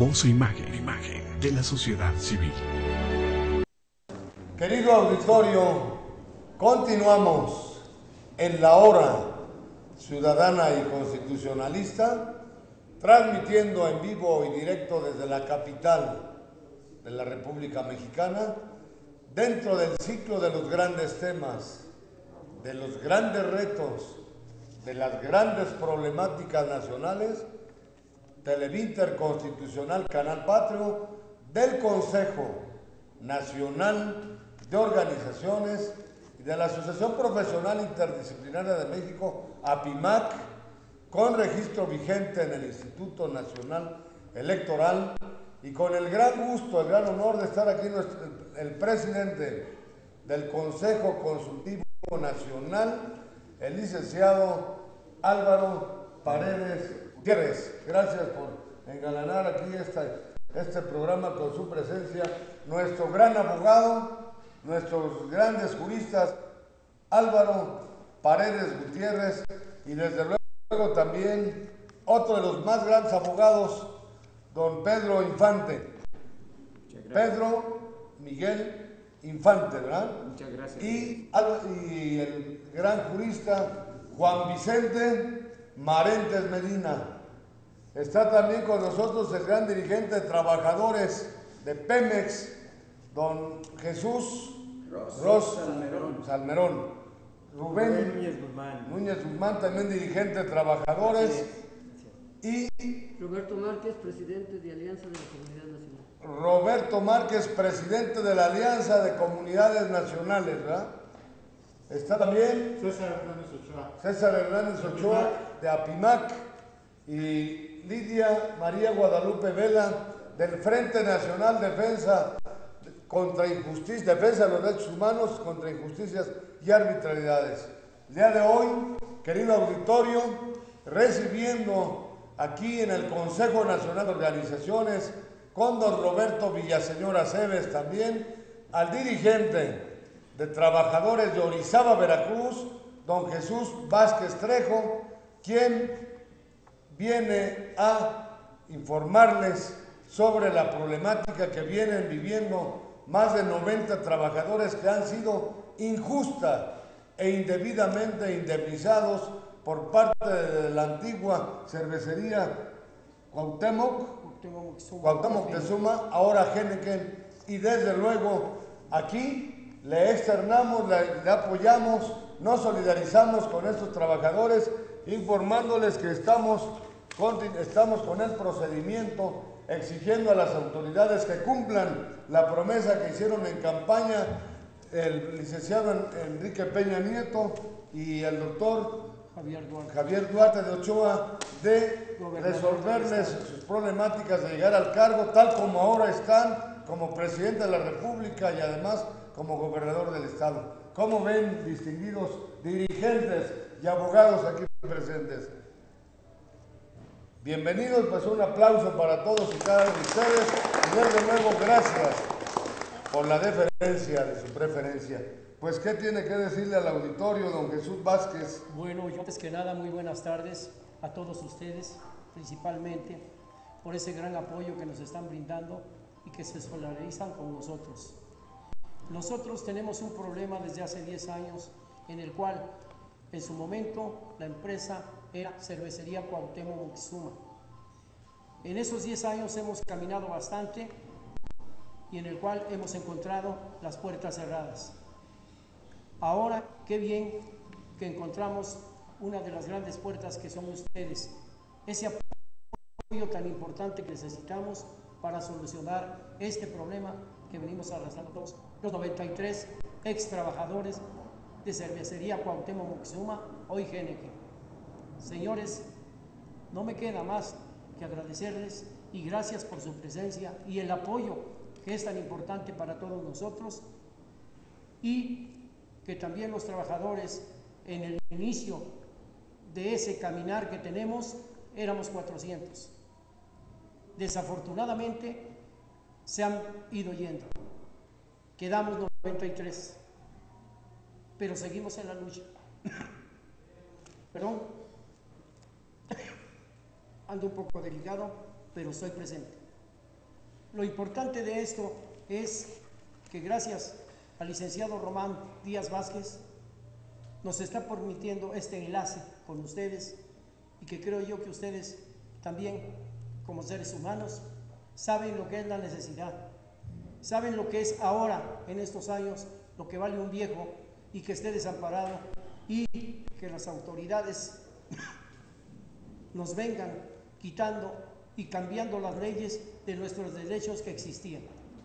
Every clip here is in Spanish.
Voz e imagen de la sociedad civil. Querido auditorio, continuamos en la hora ciudadana y constitucionalista, transmitiendo en vivo y directo desde la capital de la República Mexicana, dentro del ciclo de los grandes temas, de los grandes retos, de las grandes problemáticas nacionales, Televinter Constitucional Canal Patrio, del Consejo Nacional de Organizaciones y de la Asociación Profesional Interdisciplinaria de México, APIMAC, con registro vigente en el Instituto Nacional Electoral, y con el gran gusto, el gran honor de estar aquí el presidente del Consejo Consultivo Nacional, el licenciado Álvaro Paredes Gutiérrez. Gracias por engalanar aquí este programa con su presencia. Nuestro gran abogado, nuestros grandes juristas, Álvaro Paredes Gutiérrez, y desde luego también otro de los más grandes abogados, don Pedro Infante. Pedro Miguel Infante, ¿verdad? Muchas gracias. Y el gran jurista Juan Vicente Marentes Medina. Está también con nosotros el gran dirigente de trabajadores de Pemex, don Jesús Ros Salmerón. Rubén Núñez Guzmán, también dirigente de trabajadores. Y Roberto Márquez, presidente de Alianza de la Comunidad Nacional. Roberto Márquez, presidente de la Alianza de Comunidades Nacionales, ¿verdad? Está también César Hernández Ochoa de APIMAC, y Lidia María Guadalupe Vela del Frente Nacional Defensa contra Injusticia, Defensa de los Derechos Humanos contra Injusticias y Arbitrariedades. El día de hoy, querido auditorio, recibiendo aquí en el Consejo Nacional de Organizaciones, con don Roberto Villaseñor Aceves también, al dirigente de trabajadores de Orizaba, Veracruz, don Jesús Vázquez Trejo, quien viene a informarles sobre la problemática que vienen viviendo más de 90 trabajadores que han sido injusta e indebidamente indemnizados por parte de la antigua cervecería Cuauhtémoc Moctezuma, ahora Heineken, y desde luego aquí le externamos, le apoyamos, nos solidarizamos con estos trabajadores, informándoles que estamos con el procedimiento, exigiendo a las autoridades que cumplan la promesa que hicieron en campaña el licenciado Enrique Peña Nieto y el doctor Javier Duarte de Ochoa, de resolverles sus problemáticas de llegar al cargo, tal como ahora están, como presidente de la República y además como gobernador del estado. ¿Cómo ven, distinguidos dirigentes y abogados aquí presentes? Bienvenidos, pues un aplauso para todos y cada uno de ustedes, y desde luego gracias por la deferencia de su preferencia. Pues, ¿qué tiene que decirle al auditorio don Jesús Vázquez? Bueno, yo antes que nada, muy buenas tardes a todos ustedes, principalmente por ese gran apoyo que nos están brindando y que se solidarizan con nosotros. Nosotros tenemos un problema desde hace 10 años en el cual, en su momento, la empresa era Cervecería Cuauhtémoc Moctezuma. En esos 10 años hemos caminado bastante y en el cual hemos encontrado las puertas cerradas. Ahora, qué bien que encontramos una de las grandes puertas que son ustedes, ese apoyo tan importante que necesitamos para solucionar este problema que venimos arrastrando todos los 93 ex trabajadores de Cervecería Cuauhtémoc Moctezuma, hoy Heineken. Señores, no me queda más que agradecerles y gracias por su presencia y el apoyo que es tan importante para todos nosotros, y que también los trabajadores en el inicio de ese caminar que tenemos éramos 400. Desafortunadamente se han ido yendo, quedamos 93, pero seguimos en la lucha. Perdón, ando un poco delicado, pero estoy presente. Lo importante de esto es que gracias al licenciado Román Díaz Vázquez nos está permitiendo este enlace con ustedes, y que creo yo que ustedes también, como seres humanos, saben lo que es la necesidad, saben lo que es ahora, en estos años, lo que vale un viejo y que esté desamparado, y que las autoridades nos vengan quitando y cambiando las leyes de nuestros derechos que existían.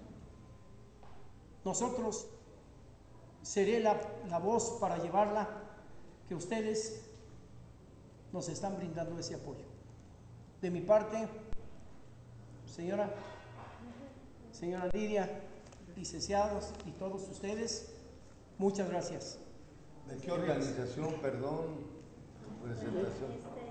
Nosotros seré la voz para llevarla, que ustedes nos están brindando ese apoyo. De mi parte, señora Lidia, licenciados y todos ustedes, muchas gracias. ¿De qué organización, perdón, presentación?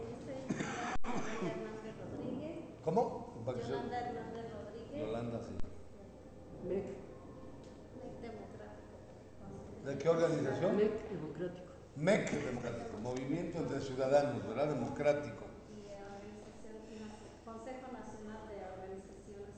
¿Cómo? Yolanda Hernández Rodríguez. Yolanda, sí. MEC. MEC Democrático. ¿De qué organización? MEC Democrático. MEC Democrático, Movimiento entre Ciudadanos, ¿verdad? Democrático. Y Consejo Nacional de Organizaciones.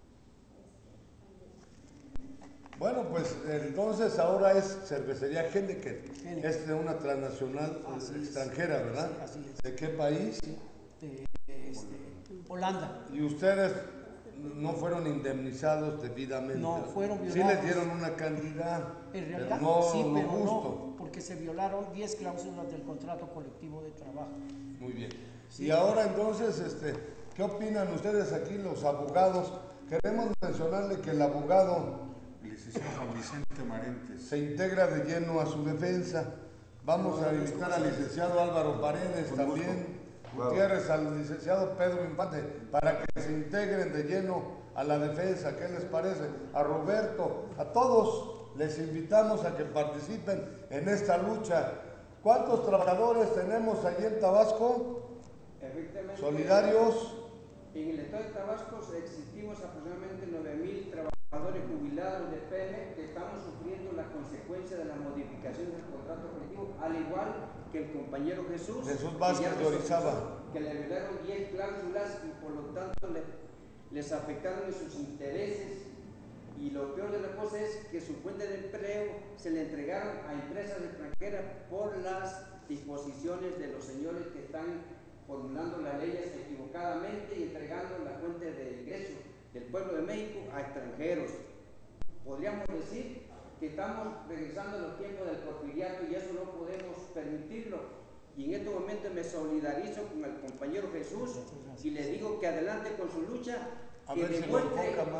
Bueno, pues entonces ahora es Cervecería Heineken. Es de una transnacional extranjera, ¿verdad? Sí, así es. ¿De qué país? De Holanda. ¿Y ustedes no fueron indemnizados debidamente? No, fueron Sí violados. les dieron una cantidad, En pero realidad, no sí, lo pero justo. no, porque se violaron 10 cláusulas del contrato colectivo de trabajo. Muy bien. Sí. Y ahora entonces, ¿qué opinan ustedes aquí, los abogados? Queremos mencionarle que el abogado Licenciado Juan Vicente Marentes. se integra de lleno a su defensa. Vamos a invitar al licenciado Álvaro Paredes también, Gutiérrez, al licenciado Pedro Infante, para que se integren de lleno a la defensa. ¿Qué les parece? A Roberto, a todos les invitamos a que participen en esta lucha. ¿Cuántos trabajadores tenemos allí en Tabasco? Efectivamente, Solidarios. en el estado de Tabasco existimos aproximadamente 9,000 trabajadores jubilados de PM que estamos sufriendo la consecuencia de la modificación del contrato colectivo, al igual que el compañero Jesús Vázquez de Orizaba, que le violaron 10 cláusulas y por lo tanto les afectaron en sus intereses. Y lo peor de la cosa es que su fuente de empleo se le entregaron a empresas extranjeras por las disposiciones de los señores que están formulando las leyes equivocadamente y entregando la fuente de ingreso del pueblo de México a extranjeros. Podríamos decir que estamos regresando a los tiempos del porfiriato y eso no podemos permitirlo. Y en este momento me solidarizo con el compañero Jesús y le digo que adelante con su lucha, que demustremos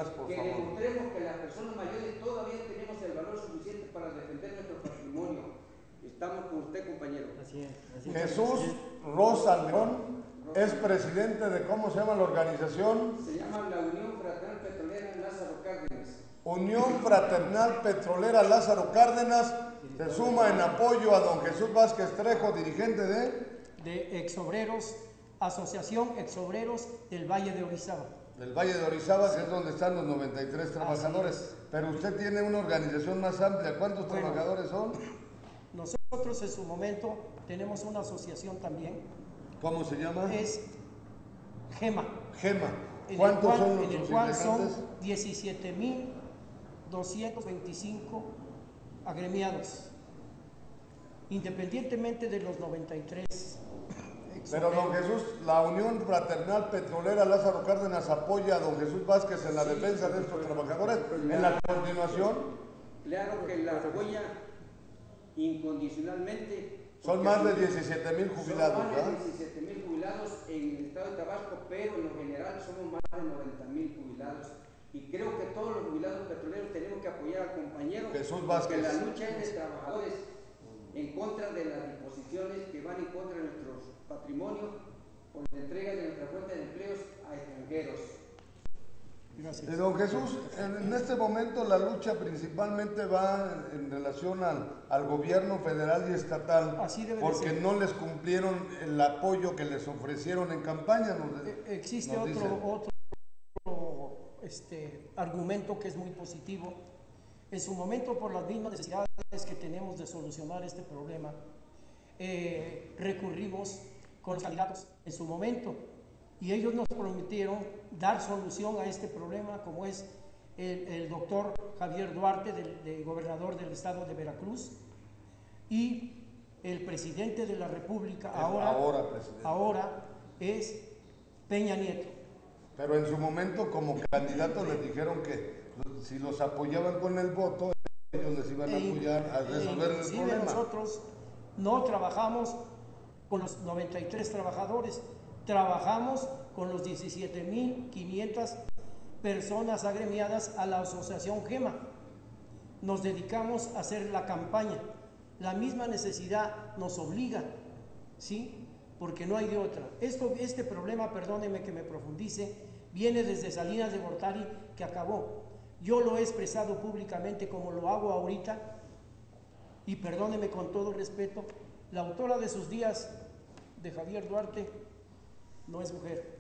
que las personas mayores todavía tenemos el valor suficiente para defender nuestro patrimonio. Estamos con usted, compañero. Así es. Jesús Rosa León es presidente de, ¿cómo se llama la organización? Se llama la Unión Fraternal Petrolera Lázaro Cárdenas. Unión Fraternal Petrolera Lázaro Cárdenas se suma en apoyo a don Jesús Vázquez Trejo, dirigente de Exobreros, Asociación Exobreros del Valle de Orizaba. Del Valle de Orizaba, que es donde están los 93 trabajadores. Pero usted tiene una organización más amplia. ¿Cuántos trabajadores son? Nosotros en su momento tenemos una asociación también. ¿Cómo se llama? Es GEMA. GEMA. ¿Cuántos son los en el cual son integrantes? 17,225 agremiados, independientemente de los 93. Pero don Jesús, la Unión Fraternal Petrolera Lázaro Cárdenas apoya a don Jesús Vázquez en la defensa de estos trabajadores, en la continuación. Claro que la apoya incondicionalmente. Son más de 17,000 jubilados, son más ¿verdad? de 17,000 jubilados en el estado de Tabasco, pero en lo general somos más de 90,000 jubilados. Y creo que todos los jubilados petroleros tenemos que apoyar al compañero Jesús Vázquez. porque la lucha es de trabajadores en contra de las disposiciones que van en contra de nuestro patrimonio por la entrega de nuestra fuente de empleos a extranjeros. Gracias. Don Jesús, en este momento la lucha principalmente va en relación al gobierno federal y estatal, Así debe porque de ser. no les cumplieron el apoyo que les ofrecieron en campaña. Existe nos dicen. otro argumento que es muy positivo. En su momento, por las mismas necesidades que tenemos de solucionar este problema, recurrimos con los candidatos en su momento y ellos nos prometieron dar solución a este problema, como es el doctor Javier Duarte, gobernador del estado de Veracruz, y el presidente de la República, ahora es Peña Nieto. Pero en su momento, como candidatos, les dijeron que si los apoyaban con el voto, ellos les iban a apoyar a resolver el problema. Nosotros no trabajamos con los 93 trabajadores, trabajamos con los 17.500 personas agremiadas a la asociación GEMA. Nos dedicamos a hacer la campaña. La misma necesidad nos obliga, ¿sí? Porque no hay de otra. Este problema, perdóneme que me profundice, viene desde Salinas de Gortari, que acabó. Yo lo he expresado públicamente como lo hago ahorita, y perdóneme con todo respeto, la autora de sus días, de Javier Duarte, no es mujer,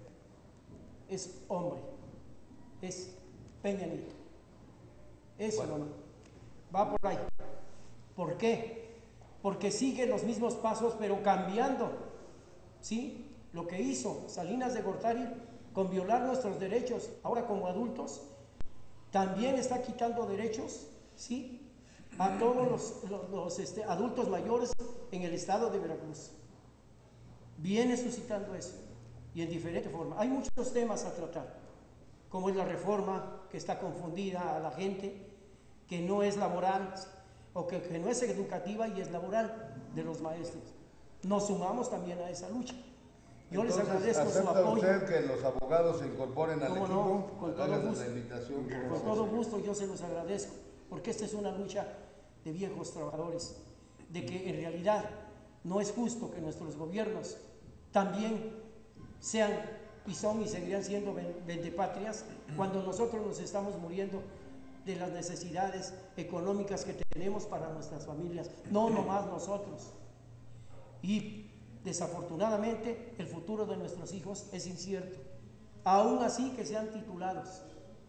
es hombre, es Peña Nieto. Eso no va por ahí. ¿Por qué? Porque sigue los mismos pasos, pero cambiando, ¿sí? Lo que hizo Salinas de Gortari con violar nuestros derechos, ahora como adultos, también está quitando derechos, ¿sí?, a todos los adultos mayores en el estado de Veracruz. Viene suscitando eso, y en diferente forma. Hay muchos temas a tratar, como es la reforma, que está confundida a la gente, que no es laboral, o que no es educativa y es laboral, de los maestros. Nos sumamos también a esa lucha. Yo les agradezco su apoyo. ¿Acepta usted que los abogados se incorporen al equipo? No, con todo gusto. La invitación, con todo gusto, yo se los agradezco, porque esta es una lucha de viejos trabajadores, de que en realidad no es justo que nuestros gobiernos también sean y son y seguirán siendo vendepatrias cuando nosotros nos estamos muriendo de las necesidades económicas que tenemos para nuestras familias, no nomás nosotros. Y desafortunadamente el futuro de nuestros hijos es incierto, aún así que sean titulados.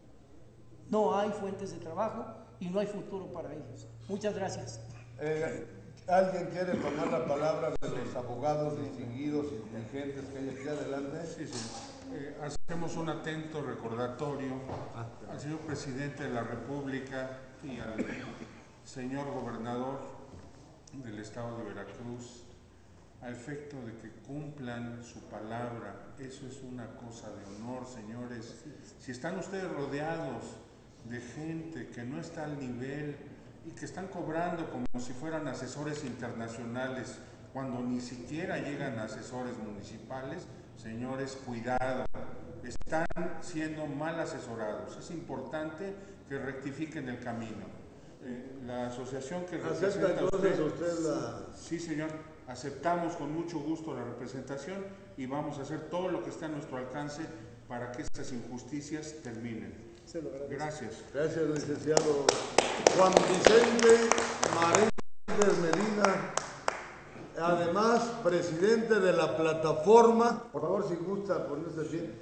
No hay fuentes de trabajo y no hay futuro para ellos. Muchas gracias. ¿Alguien quiere tomar la palabra de los abogados distinguidos y dirigentes que hay aquí adelante? Sí. Hacemos un atento recordatorio al señor presidente de la República y al señor gobernador del estado de Veracruz, a efecto de que cumplan su palabra. Eso es una cosa de honor, señores. Si están ustedes rodeados de gente que no está al nivel y que están cobrando como si fueran asesores internacionales, cuando ni siquiera llegan a asesores municipales, señores, cuidado, están siendo mal asesorados. Es importante que rectifiquen el camino. La asociación que representa usted la... Sí, señor, aceptamos con mucho gusto la representación y vamos a hacer todo lo que está a nuestro alcance para que estas injusticias terminen. Gracias. Gracias, licenciado Juan Vicente Maréndez Medina, además presidente de la plataforma. Por favor, si gusta ponerse bien.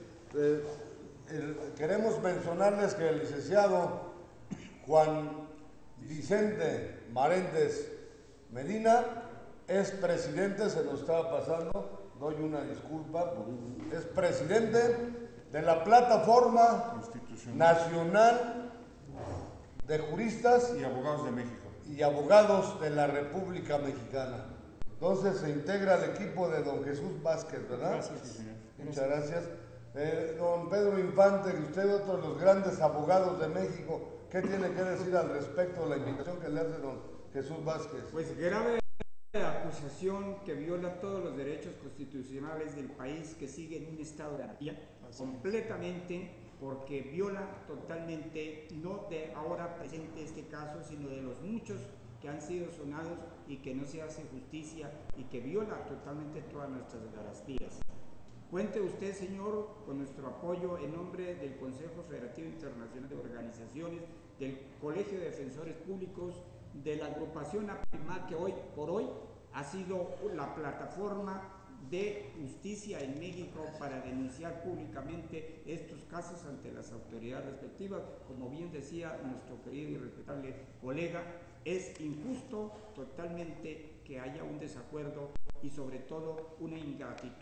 Queremos mencionarles que el licenciado Juan Vicente Maréndez Medina es presidente, se nos estaba pasando, doy una disculpa, es presidente de la Plataforma Nacional de Juristas y Abogados de México y Abogados de la República Mexicana. Entonces se integra al equipo de don Jesús Vázquez, ¿verdad? Gracias. Sí, señor. Muchas gracias. Don Pedro Infante, usted es otro de los grandes abogados de México, ¿qué tiene que decir al respecto de la invitación que le hace don Jesús Vázquez? Pues grave acusación que viola todos los derechos constitucionales del país, que sigue en un estado de anarquía completamente, porque viola totalmente, no de ahora presente este caso, sino de los muchos que han sido sonados y que no se hace justicia y que viola totalmente todas nuestras garantías. Cuente usted, señor, con nuestro apoyo en nombre del Consejo Federativo Internacional de Organizaciones, del Colegio de Defensores Públicos, de la agrupación APIMAC, que hoy por hoy ha sido la plataforma de justicia en México para denunciar públicamente estos casos ante las autoridades respectivas. Como bien decía nuestro querido y respetable colega, es injusto totalmente que haya un desacuerdo y sobre todo una ingratitud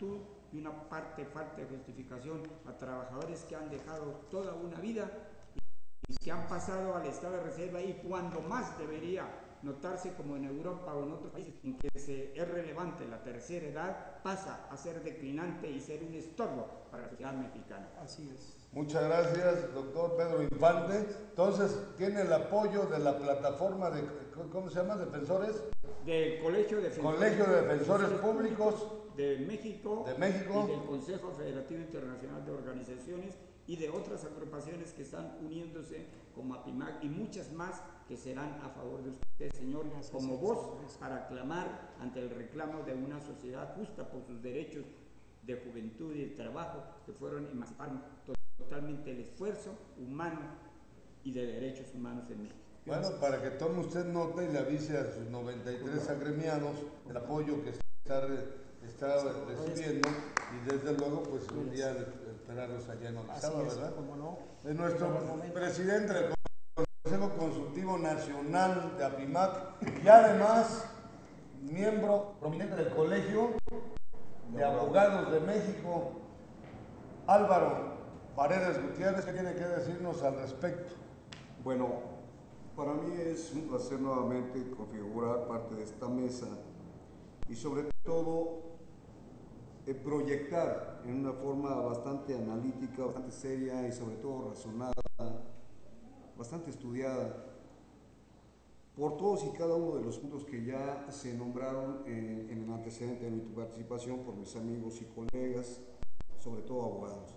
y una parte falta de justificación a trabajadores que han dejado toda una vida y que han pasado al estado de reserva, y cuando más debería notarse, como en Europa o en otros países en que es relevante la tercera edad, pasa a ser declinante y ser un estorbo para la sociedad mexicana. Así es. Muchas gracias, doctor Pedro Infante. Entonces, ¿tiene el apoyo de la plataforma de, ¿cómo se llama? ¿Defensores? Del Colegio de Defensores Públicos de México y del Consejo Federativo Internacional de Organizaciones y de otras agrupaciones que están uniéndose como APIMAC y muchas más que serán a favor de usted, señor, como voz para clamar ante el reclamo de una sociedad justa por sus derechos de juventud y de trabajo, que fueron emanciparon totalmente el esfuerzo humano y de derechos humanos en México. Bueno, para que tome usted nota y le avise a sus 93 agremiados el apoyo que está recibiendo, y desde luego pues un día esperarlos allá en Orizaba, ¿verdad? ¿Cómo no? Es nuestro presidente del Consejo Consultivo Nacional de APIMAC y además miembro prominente del Colegio de Abogados de México, Álvaro Paredes Gutiérrez. ¿Qué tiene que decirnos al respecto? Bueno, para mí es un placer nuevamente configurar parte de esta mesa y sobre todo proyectar en una forma bastante analítica, bastante seria y sobre todo razonada, bastante estudiada, por todos y cada uno de los puntos que ya se nombraron en el antecedente de mi participación por mis amigos y colegas, sobre todo abogados.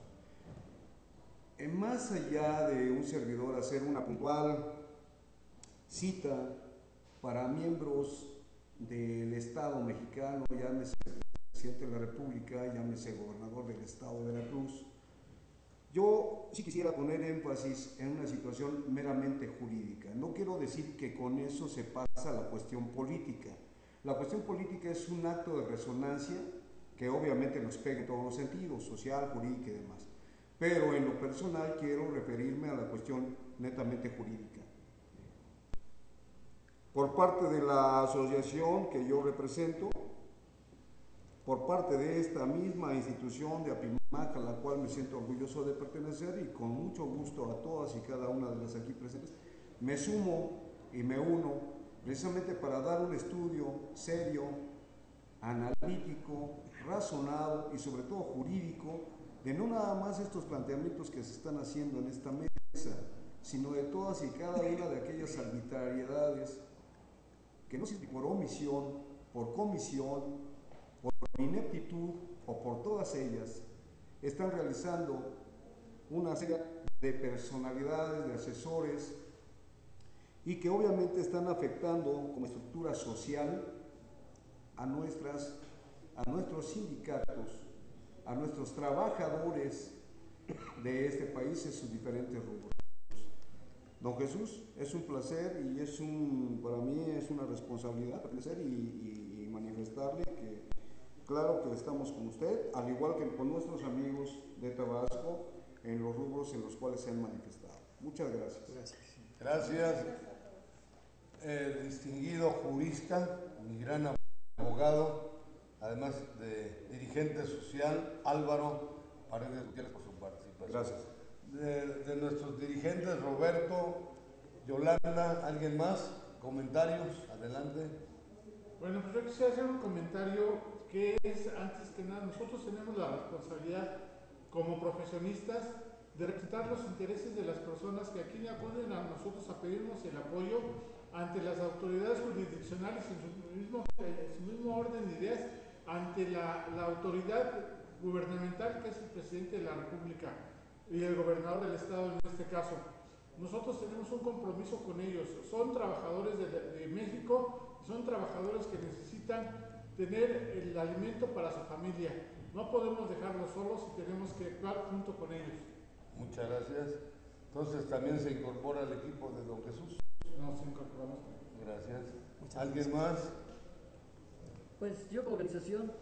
Más allá de un servidor hacer una puntual cita para miembros del Estado mexicano, llámese presidente de la República, llámese gobernador del Estado de Veracruz, yo sí quisiera poner énfasis en una situación meramente jurídica. No quiero decir que con eso se pasa a la cuestión política. La cuestión política es un acto de resonancia que obviamente nos pega en todos los sentidos, social, jurídica y demás. Pero en lo personal quiero referirme a la cuestión netamente jurídica. Por parte de la asociación que yo represento, por parte de esta misma institución de APIMAC, a la cual me siento orgulloso de pertenecer, y con mucho gusto a todas y cada una de las aquí presentes, me sumo y me uno precisamente para dar un estudio serio, analítico, razonado y sobre todo jurídico de no nada más estos planteamientos que se están haciendo en esta mesa, sino de todas y cada una de aquellas arbitrariedades que no sé si por omisión, por comisión, por ineptitud o por todas ellas, están realizando una serie de personalidades, de asesores, y que obviamente están afectando como estructura social a nuestros sindicatos, a nuestros trabajadores de este país en sus diferentes rubros. Don Jesús, es un placer y para mí es una responsabilidad pertenecer y manifestarle que claro que estamos con usted, al igual que con nuestros amigos de Tabasco en los rubros en los cuales se han manifestado. Muchas gracias. Gracias. Distinguido jurista, mi gran abogado, además de dirigente social, Álvaro Paredes Gutiérrez, por su participación. Gracias. De nuestros dirigentes, Roberto, Yolanda, ¿alguien más? ¿Comentarios? Adelante. Bueno, pues yo quisiera hacer un comentario que es, antes que nada, nosotros tenemos la responsabilidad como profesionistas de representar los intereses de las personas que aquí acuden a nosotros a pedirnos el apoyo ante las autoridades jurisdiccionales en su mismo orden de ideas, ante la autoridad gubernamental que es el presidente de la República y el gobernador del estado en este caso. Nosotros tenemos un compromiso con ellos, son trabajadores de México, son trabajadores que necesitan tener el alimento para su familia. No podemos dejarlos solos y tenemos que actuar junto con ellos. Muchas gracias. Entonces también se incorpora al equipo de don Jesús. Nos incorporamos. Gracias. ¿Alguien más? Pues yo como organización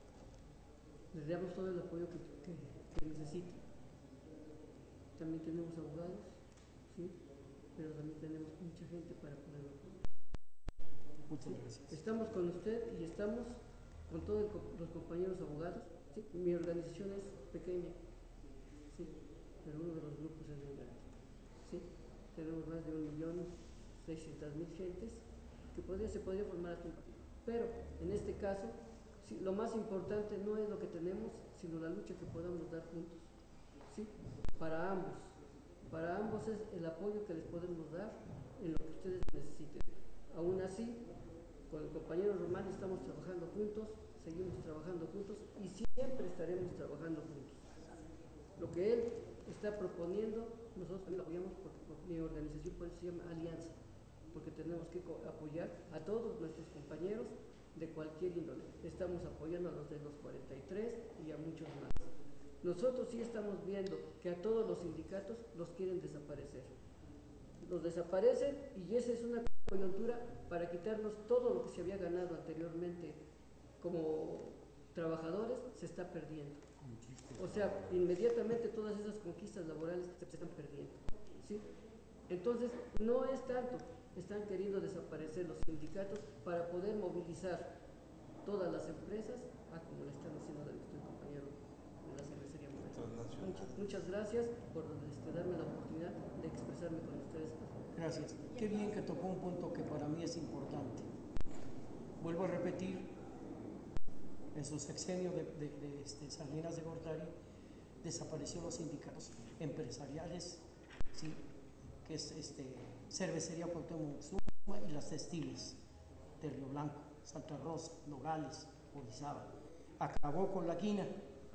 les damos todo el apoyo que necesiten. También tenemos abogados, ¿sí? Pero también tenemos mucha gente para poderlo apoyar. Muchas gracias. Estamos con usted y estamos con todos los compañeros abogados, Sí, mi organización es pequeña, sí, pero uno de los grupos es muy grande. Sí, tenemos más de 1.600.000 gentes que se podría formar hasta un partido. Pero en este caso, sí, lo más importante no es lo que tenemos, sino la lucha que podamos dar juntos. ¿Sí? Para ambos. Para ambos es el apoyo que les podemos dar en lo que ustedes necesiten. Aún así, con el compañero Román estamos trabajando juntos, seguimos trabajando juntos y siempre estaremos trabajando juntos. Lo que él está proponiendo, nosotros también lo apoyamos porque mi organización por eso se llama Alianza, porque tenemos que apoyar a todos nuestros compañeros de cualquier índole. Estamos apoyando a los de los 43 y a muchos más. Nosotros sí estamos viendo que a todos los sindicatos los quieren desaparecer. Los desaparecen y esa es una coyuntura para quitarnos todo lo que se había ganado anteriormente como trabajadores, se está perdiendo. O sea, inmediatamente todas esas conquistas laborales se están perdiendo. ¿Sí? Entonces, no es tanto, están queriendo desaparecer los sindicatos para poder movilizar todas las empresas como le están haciendo a nuestro compañero de la cervecería Moreno. Muchas gracias por darme la oportunidad de expresarme con ustedes. Gracias. Qué bien que tocó un punto que para mí es importante. Vuelvo a repetir, en su sexenio de Salinas de Gortari desapareció los sindicatos empresariales, ¿sí? Que es Cervecería Cuauhtémoc Moctezuma y las textiles de Río Blanco, Santa Rosa, Nogales, Orizaba. Acabó con la quina,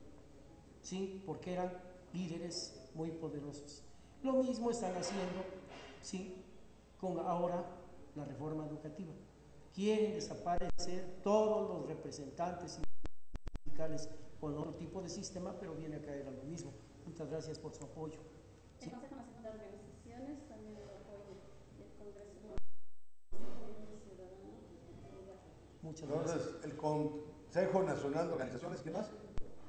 ¿sí? Porque eran líderes muy poderosos. Lo mismo están haciendo, ¿sí? Con ahora la reforma educativa. Quieren desaparecer todos los representantes sindicales con otro tipo de sistema, pero viene a caer a lo mismo. Muchas gracias por su apoyo. El ¿Sí? Consejo Nacional de Organizaciones también lo apoya, y el Congreso Ciudadano. Muchas gracias. Entonces, el Consejo Nacional de Organizaciones, ¿qué más?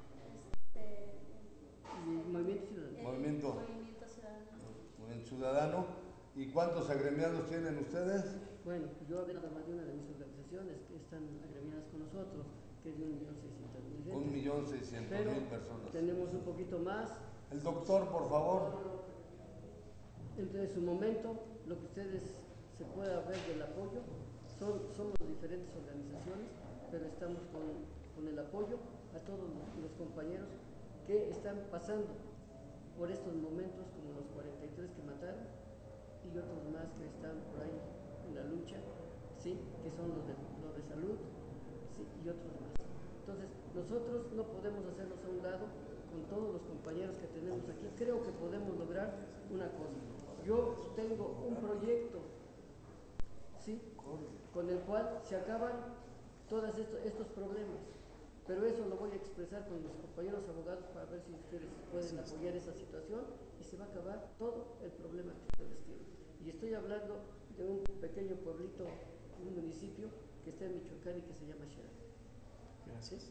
Movimiento Ciudadano. Movimiento Ciudadano. ¿Y cuántos agremiados tienen ustedes? Bueno, yo hablo nada más de una de mis organizaciones que están agremiadas con nosotros, que es de 1.600.000 gente. 1.600.000 personas. Tenemos un poquito más. El doctor, por favor. En su momento, lo que ustedes se pueda ver del apoyo, somos diferentes organizaciones, pero estamos con el apoyo a todos los compañeros que están pasando por estos momentos, como los 43 que mataron y otros más que están por ahí en la lucha, ¿sí? Que son los de salud, ¿sí? Y otros más. Entonces, nosotros no podemos hacernos a un lado con todos los compañeros que tenemos aquí. Creo que podemos lograr una cosa. Yo tengo un proyecto, ¿sí? Con el cual se acaban todos estos problemas. Pero eso lo voy a expresar con mis compañeros abogados para ver si ustedes pueden apoyar esa situación y se va a acabar todo el problema que ustedes tienen. Y estoy hablando de un pequeño pueblito, un municipio que está en Michoacán y que se llama Xera. Gracias.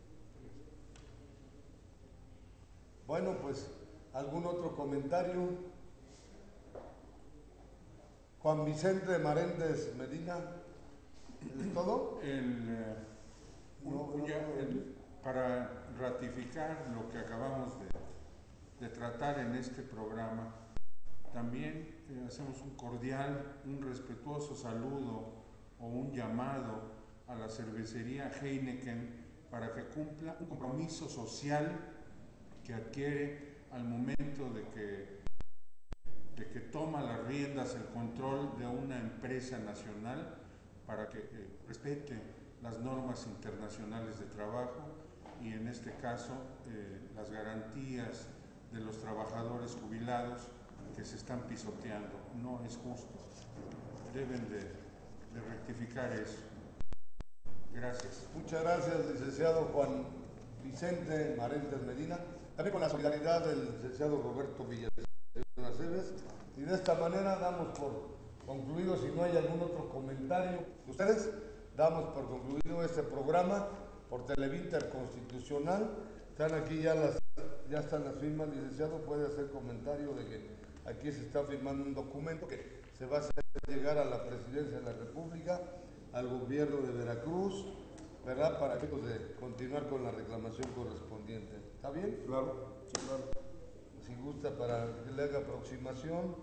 Bueno, pues, ¿algún otro comentario? Juan Vicente Maréndez Medina, ¿es todo? Para ratificar lo que acabamos de tratar en este programa, también hacemos un cordial, un respetuoso saludo o un llamado a la cervecería Heineken para que cumpla un compromiso social que adquiere al momento de que toma las riendas, el control de una empresa nacional para que respete las normas internacionales de trabajo y en este caso las garantías de los trabajadores jubilados que se están pisoteando. No es justo. Deben de rectificar eso. Gracias. Muchas gracias, licenciado Juan Vicente Maréndez Medina. También con la solidaridad del licenciado Roberto Villaseñor Aceves. Y de esta manera damos por concluido, si no hay algún otro comentario de ustedes, damos por concluido este programa por Televinter Constitucional. Están aquí ya están las firmas, licenciado, puede hacer comentario de que aquí se está firmando un documento que se va a hacer llegar a la Presidencia de la República, al gobierno de Veracruz ¿verdad? Para que de continuar con la reclamación correspondiente. ¿Está bien? Claro, sí, claro. Si gusta, para que le haga aproximación.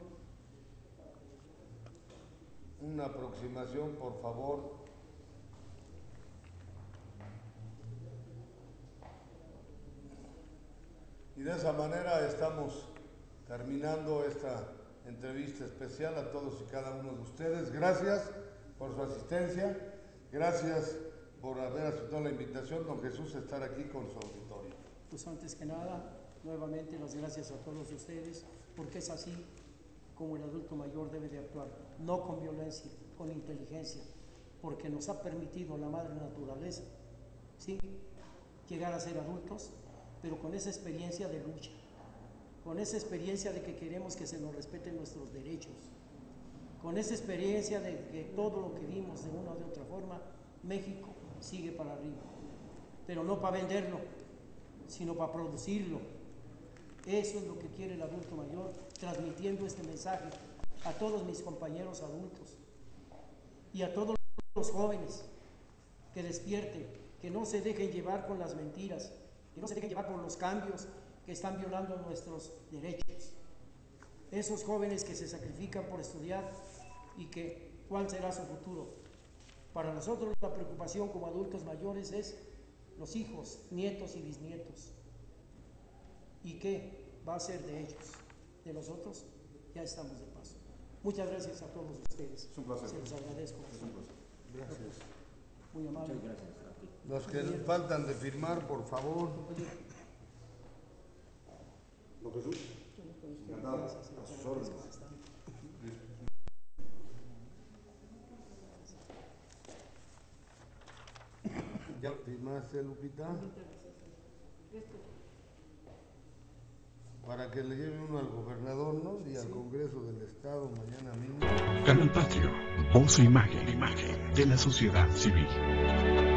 Una aproximación, por favor. Y de esa manera estamos terminando esta entrevista especial a todos y cada uno de ustedes. Gracias por su asistencia, gracias por haber aceptado la invitación, don Jesús, a estar aquí con su auditorio. Pues antes que nada, nuevamente las gracias a todos ustedes, porque es así como el adulto mayor debe de actuar, no con violencia, con inteligencia, porque nos ha permitido la madre naturaleza, ¿sí?, llegar a ser adultos, pero con esa experiencia de lucha, con esa experiencia de que queremos que se nos respeten nuestros derechos, con esa experiencia de que todo lo que dimos de una o de otra forma, México sigue para arriba, pero no para venderlo, sino para producirlo. Eso es lo que quiere el adulto mayor, transmitiendo este mensaje a todos mis compañeros adultos y a todos los jóvenes, que despierten, que no se dejen llevar con las mentiras, que no se dejen llevar por los cambios que están violando nuestros derechos. Esos jóvenes que se sacrifican por estudiar y que cuál será su futuro. Para nosotros la preocupación como adultos mayores es los hijos, nietos y bisnietos. ¿Y qué va a ser de ellos? De nosotros ya estamos de paso. Muchas gracias a todos ustedes. Es un placer. Se los agradezco. Es un placer. Gracias. Muy amable. Muchas gracias a ti. Los que faltan de firmar, por favor. Don Jesús, encantado, a sus órdenes. ¿Ya firmaste, Lupita? Para que le lleve uno al gobernador, ¿no? Y al Congreso del Estado mañana mismo. Canal Patrio, voz e imagen de la sociedad civil.